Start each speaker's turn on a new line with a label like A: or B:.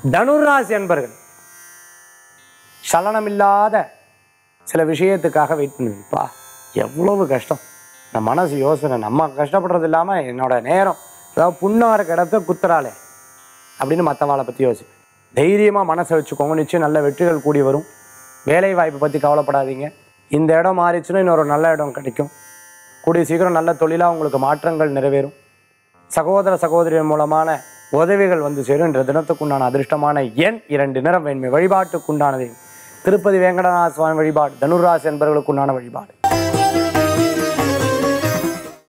A: தனுராசி அன்பர்கள் சலனமில்லாத சில விஷயத்துக்காக வெயிட் பண்ணுவீப்பா. எவ்வளவு கஷ்டம், நம்ம மனசு யோசனை, நம்ம கஷ்டப்படுறது இல்லாமல் என்னோட நேரம் அதாவது புண்ணார கிடத்த குத்துறாளே அப்படின்னு மற்றவாளை பற்றி யோசிப்பேன். தைரியமாக மனசை வச்சுக்கோங்க, நிச்சயம் நல்ல வெற்றிகள் கூடி வரும். வேலை வாய்ப்பை பற்றி கவலைப்படாதீங்க. இந்த இடம் மாறிச்சுன்னா இன்னொரு நல்ல இடம் கிடைக்கும். கூடிய சீக்கிரம் நல்ல தொழிலாக உங்களுக்கு மாற்றங்கள் நிறைவேறும். சகோதர சகோதரியின் மூலமான உதவிகள் வந்து சேரும். என்ற தினத்துக்குண்டான அதிர்ஷ்டமான எண் 2, நிறம் வெண்மை. வழிபாட்டுக்குண்டானது திருப்பதி வேங்கடநாத சுவாமி வழிபாடு. தனுராசி என்பவர்களுக்குண்டான வழிபாடு.